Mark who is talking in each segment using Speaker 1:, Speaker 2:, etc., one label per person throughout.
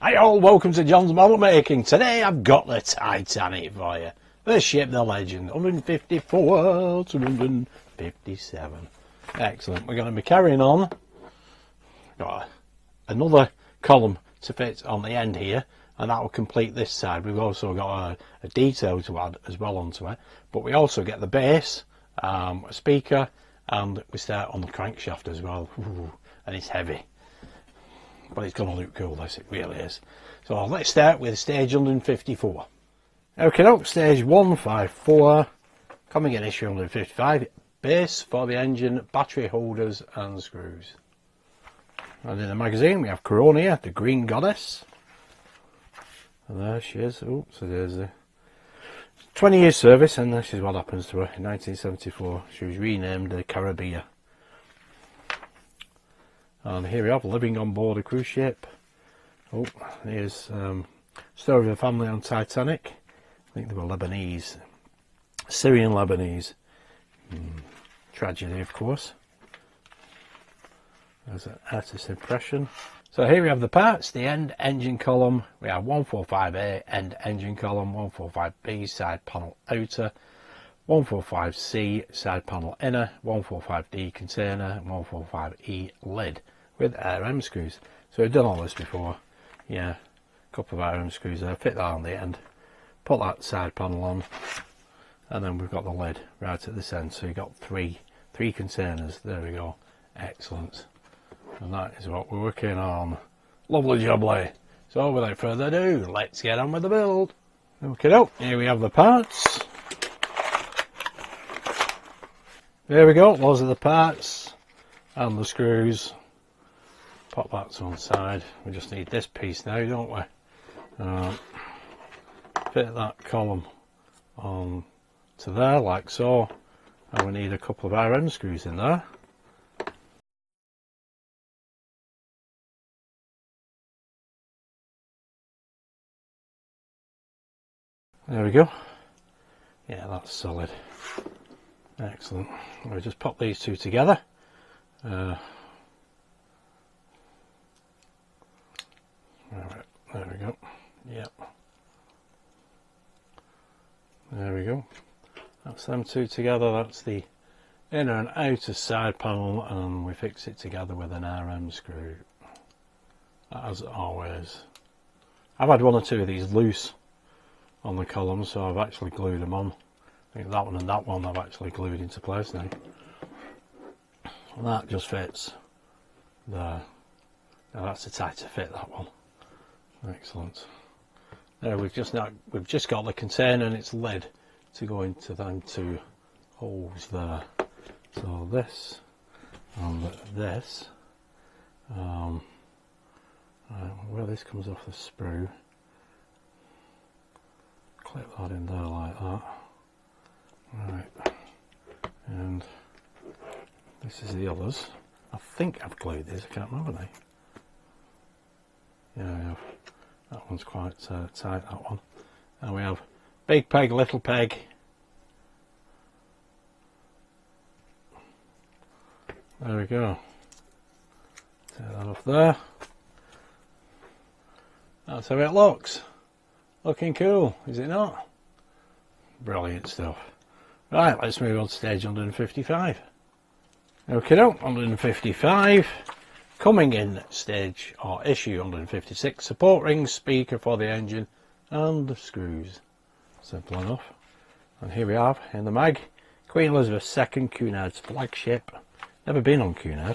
Speaker 1: Hi all, welcome to John's Model Making. Today I've got the Titanic for you. The ship, the legend, 154 to 157. Excellent. We're going to be carrying on. Got another column to fit on the end here, and that will complete this side. We've also got a detail to add as well onto it, but we also get the base, a speaker, and we start on the crankshaft as well. Ooh, and it's heavy. But it's going to look cool, this, it really is. So let's start with stage 154. Okay, up stage 154, coming in issue 155, base for the engine, battery holders and screws. And in the magazine we have Coronia, the green goddess. And there she is. Oh, so there's the 20-year service, and this is what happens to her. In 1974, she was renamed the Caribbean. And here we have living on board a cruise ship. Oh, here's story of a family on Titanic. I think they were Lebanese, Syrian Lebanese. Tragedy, of course. There's an artist's impression. So here we have the parts, the end engine column. We have 145A end engine column, 145B side panel outer, 145C side panel inner, 145D container, and 145E lid with RM screws. So we've done all this before. Yeah, a couple of RM screws there, fit that on the end, put that side panel on, and then we've got the lid right at this end. So you've got three containers. There we go. Excellent. And that is what we're working on. Lovely jubbly. So without further ado, let's get on with the build. Okay, here we have the parts. There we go, those are the parts and the screws. Pop that to one side. We just need this piece now, don't we? Fit that column on to there like so, and we need a couple of RM screws in there. There we go. Yeah, that's solid. Excellent. We'll just pop these two together. There we go. Yep. There we go. That's them two together. That's the inner and outer side panel, and we fix it together with an RM screw. As always. I've had one or two of these loose on the column, so I've actually glued them on. I think that one and that one I've actually glued into place now. And that just fits there. Now that's a tighter fit, that one. Excellent. There we've just got the container and its lid to go into them two holes there. So this and this, where this comes off the sprue, clip that in there like that. Right, and this is the others. I think I've glued these, I can't remember now. Yeah, I have. That one's quite tight, that one. And we have big peg, little peg. There we go. Take that off there. That's how it looks. Looking cool, is it not? Brilliant stuff. Right, let's move on to stage 155. Okay, 155. Coming in stage or issue 156, support rings, speaker for the engine, and the screws. Simple enough. And here we have in the mag, Queen Elizabeth II, Cunard's flagship. Never been on Cunard.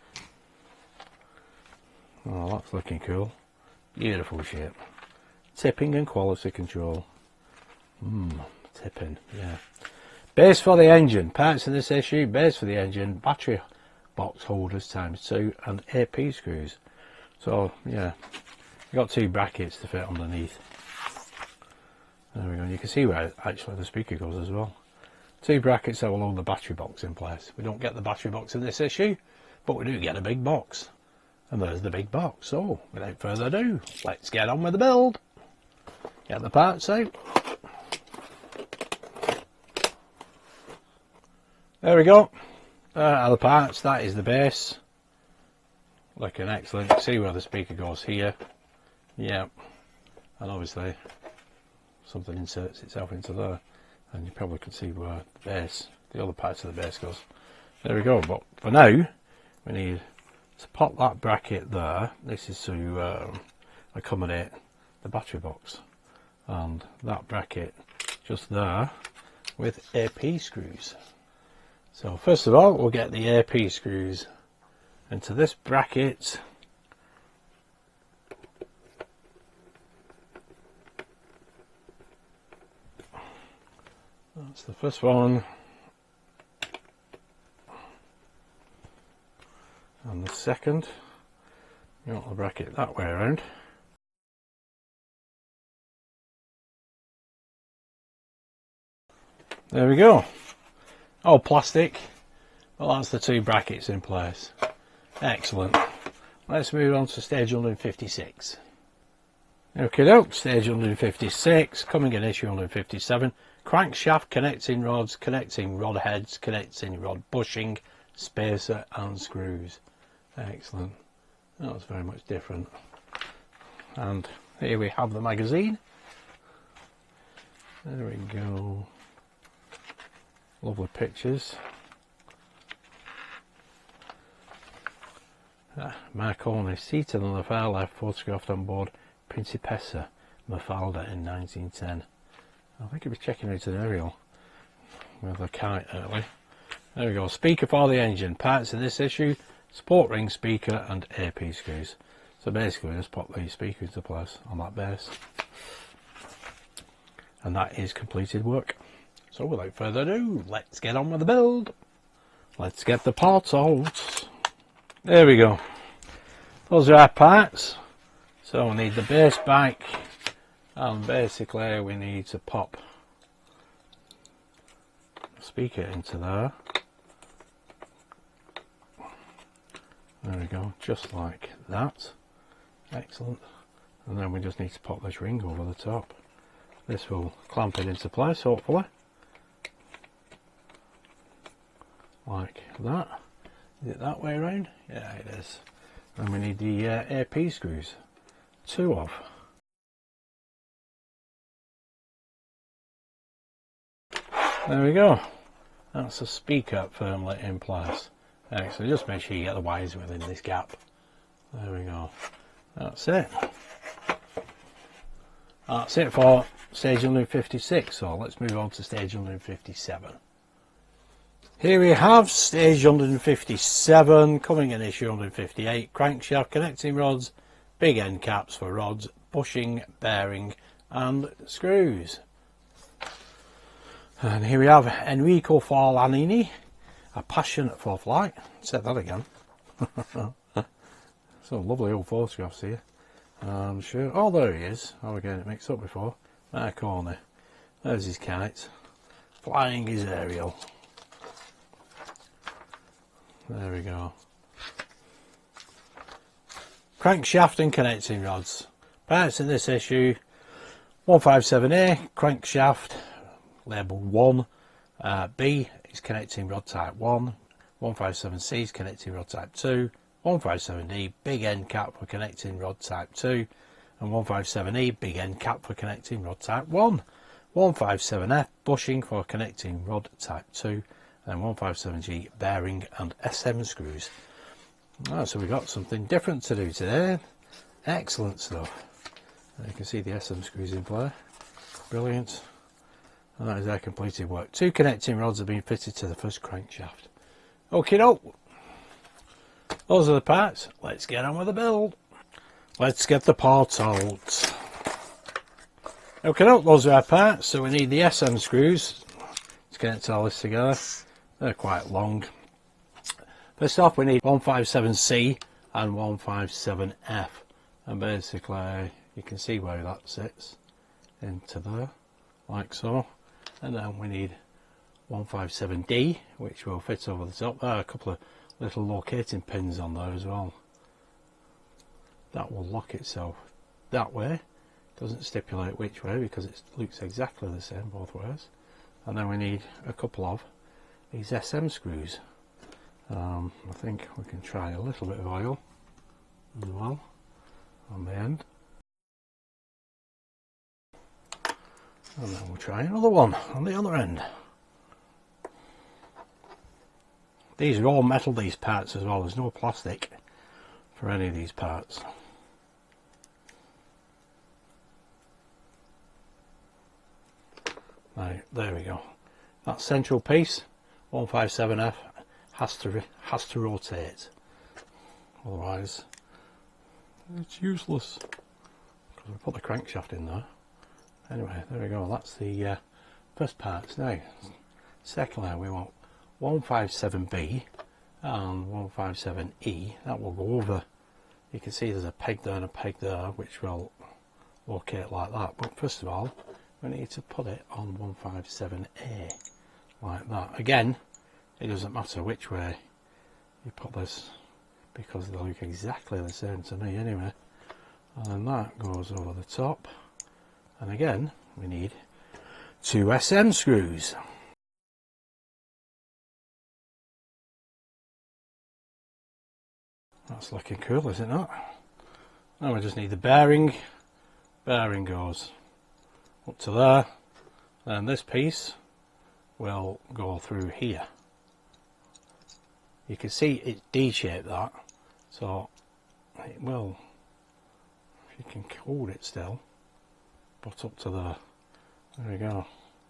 Speaker 1: Oh, that's looking cool. Beautiful ship. Tipping and quality control. Tipping, yeah. Base for the engine. Parts in this issue, base for the engine, battery box holders ×2 and AP screws. So yeah, you've got two brackets to fit underneath. There we go. And you can see where actually the speaker goes as well. Two brackets that will hold the battery box in place. We don't get the battery box in this issue, but we do get a big box. And there's the big box. So without further ado, let's get on with the build. Get the parts out. There we go. There are the parts. That is the base. Looking excellent. See where the speaker goes here. Yeah, and obviously something inserts itself into there, and you probably can see where the base, the other parts of the base goes. There we go. But for now, we need to pop that bracket there. This is to accommodate the battery box, and that bracket just there with AP screws. So first of all, we'll get the AP screws into this bracket. That's the first one. And the second, you want the bracket that way around. There we go. Oh, plastic. Well, that's the two brackets in place. Excellent. Let's move on to stage 156. Okay, doke, stage 156, coming in issue 157. Crankshaft, connecting rods, connecting rod heads, connecting rod bushing, spacer and screws. Excellent. That was very much different. And here we have the magazine. There we go. Lovely pictures. Marconi seated on the far left, photographed on board Principessa Mafalda in 1910. I think he was checking out an aerial with a kite early. There we go. Speaker for the engine. Parts in this issue: support ring, speaker and AP screws. So basically just put the speaker into place on that base. And that is completed work. So without further ado, let's get on with the build. Let's get the parts out. There we go. Those are our parts. So we need the base back, and basically we need to pop the speaker into there. There we go, just like that. Excellent. And then we just need to pop this ring over the top. This will clamp it into place, hopefully. Like that. Is it that way around? Yeah, it is. And we need the AP screws. 2 of. There we go. That's the speaker firmly in place. Excellent. Just make sure you get the wires within this gap. There we go. That's it. That's it for stage 156. So let's move on to stage 157. Here we have stage 157, coming in issue 158. Crankshaft, connecting rods, big end caps for rods, bushing, bearing and screws. And here we have Enrico Forlanini, a passion for flight. Said that again. So lovely old photographs here. I'm sure. Oh, there he is. Oh, we're getting it mixed up before. Marconi. There's his kite. Flying his aerial. There we go. Crankshaft and connecting rods. Parts in this issue: 157A crankshaft, labelled 1. B is connecting rod type 1. 157C is connecting rod type 2. 157D big end cap for connecting rod type 2. And 157E big end cap for connecting rod type 1. 157F bushing for connecting rod type 2. And 157G bearing and SM screws. Oh, so we've got something different to do today. Excellent stuff. And you can see the SM screws in play. Brilliant. And that is our completed work. 2 connecting rods have been fitted to the first crankshaft. Okay, doke. Those are the parts. Let's get on with the build. Let's get the parts out. Okay, doke. Those are our parts. So we need the SM screws to connect all this together. They're quite long. First off, we need 157C and 157F, and basically you can see where that sits into there, like so. And then we need 157D, which will fit over the top. There are a couple of little locating pins on there as well. That will lock itself that way. Doesn't stipulate which way because it looks exactly the same both ways. And then we need a couple of these SM screws. I think we can try a little bit of oil as well on the end. And then we'll try another one on the other end. These are all metal, these parts as well. There's no plastic for any of these parts. Right, there we go. That central piece, 157F, has to rotate. Otherwise, it's useless. Because we put the crankshaft in there. Anyway, there we go. That's the first parts. Now, secondly, we want 157B and 157E. That will go over. You can see there's a peg there and a peg there, which will locate like that. But first of all, we need to put it on 157A, like that. Again, it doesn't matter which way you put this, because they look exactly the same to me anyway. And then that goes over the top. And again, we need 2 SM screws. That's looking cool, isn't it? Now we just need the bearing. Bearing goes up to there. And this piece will go through here. You can see it's D-shaped, that. So it will, if you can hold it still, but up to there. There we go.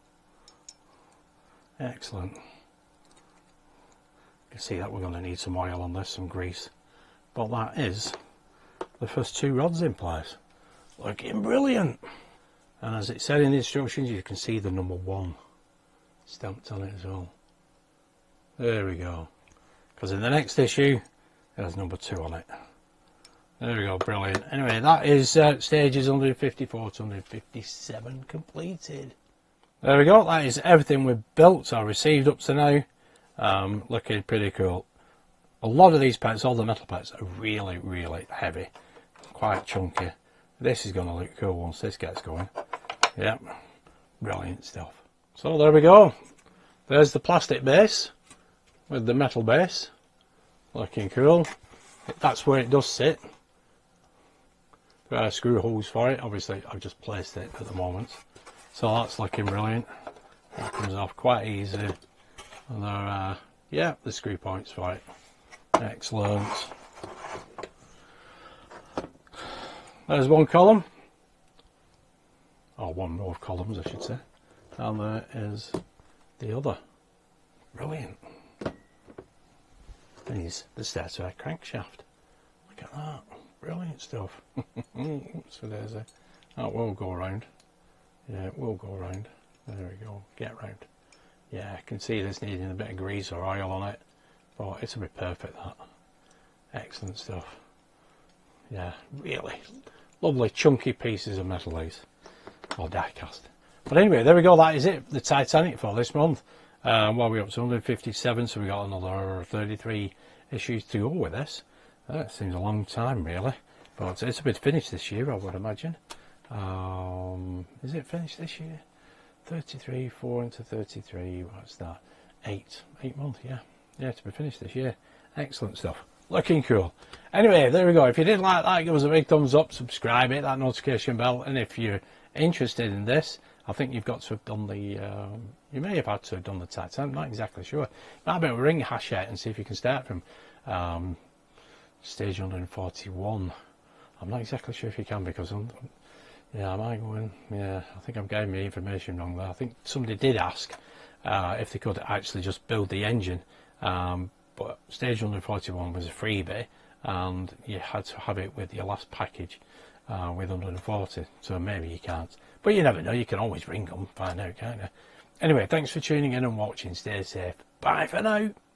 Speaker 1: Excellent. You can see that we're going to need some oil on this, some grease. But that is the first 2 rods in place. Looking brilliant. And as it said in the instructions, you can see the number 1 stamped on it as well. There we go. Because in the next issue, there's number 2 on it. There we go, brilliant. Anyway, that is stages 154 to 157 completed. There we go, that is everything we've built or received up to now. Looking pretty cool. A lot of these parts, all the metal parts, are really, really heavy. Quite chunky. This is going to look cool once this gets going. Yep, brilliant stuff. So there we go. There's the plastic base with the metal base. Looking cool. That's where it does sit. There are screw holes for it. Obviously, I've just placed it at the moment. So that's looking brilliant. That comes off quite easy. And there are, yeah, the screw points for it. Excellent. There's one column. Or one row of columns, I should say. And there is the other. Brilliant. These, the stator crankshaft. Look at that. Brilliant stuff. So there's a, that will go around. Yeah, it will go around. There we go. Get round. Yeah, I can see this needing a bit of grease or oil on it. But it'll be perfect, that. Excellent stuff. Yeah, really lovely chunky pieces of metal, these. Or die cast. But anyway, there we go. That is it. The Titanic for this month. Well, we're up to 157, so we got another 33 issues to go with this. That seems a long time, really. But it's a bit finished this year, I would imagine. Is it finished this year? 33, 4 into 33, what's that? 8 months, yeah. Yeah, to be finished this year. Excellent stuff. Looking cool. Anyway, there we go. If you did like that, give us a big thumbs up, subscribe, hit that notification bell, and if you're interested in this, I think you've got to have done the, you may have had to have done the Titanic, I'm not exactly sure. Might be able to ring Hachette and see if you can start from stage 141. I'm not exactly sure if you can, because yeah, am I going, yeah, I think I'm getting my information wrong there. I think somebody did ask if they could actually just build the engine, but stage 141 was a freebie, and you had to have it with your last package with 140, so maybe you can't. But you never know, you can always ring them, find out, can't you? Anyway, thanks for tuning in and watching. Stay safe. Bye for now.